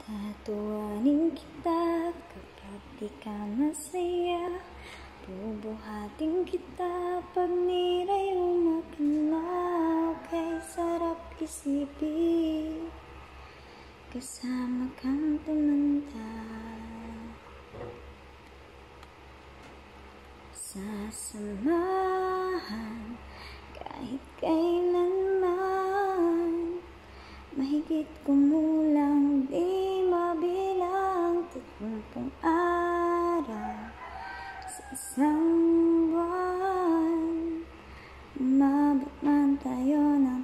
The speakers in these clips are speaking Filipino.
Tatawanin kita kapag di ka masaya. Bubuhatin kita pag nirayo ka na. Kay sarap isipin kasama kang tumanda. Sasamahan kahit kailanman. Mahigit kumulang di mabilang 30 araw sa isang buwan. Umabot man tayo ng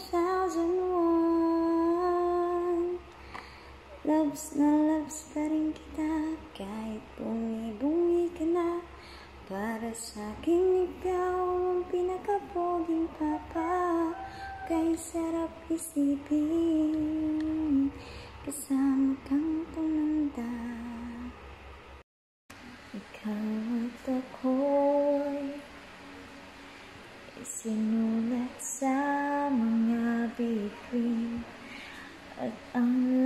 3,001. Loves na loves pa rin kita kahit bungi-bungi ka na. Para sa'kin ikaw ang pinakapoging papa. Kay sarap isipin kasama kang tumanda. Ikaw at ako'y isinulat sa mga bituin, at ang